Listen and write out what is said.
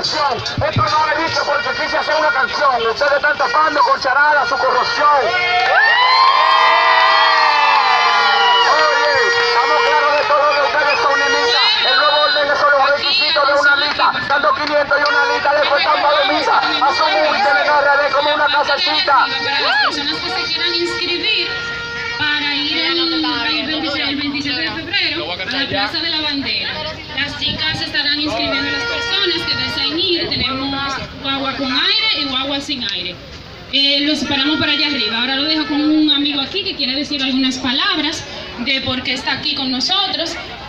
canción. Esto no lo he dicho porque quise hacer una canción. Ustedes están tapando con charada su corrupción. Oye, estamos claros de todo que ustedes son enemigas. El nuevo orden es solo un requisito de una lista. Dando 500 y una lista le cuesta un palomita. A su música le agarraré como una casacita. Para las personas que se quieran inscribir para ir el 27 de febrero a la Plaza de la Bandera. Las chicas estarán inscribiendo a las personas que deseen ir. Tenemos guagua con aire y guagua sin aire. Los esperamos por allá arriba. Ahora lo dejo con un amigo aquí que quiere decir algunas palabras de por qué está aquí con nosotros.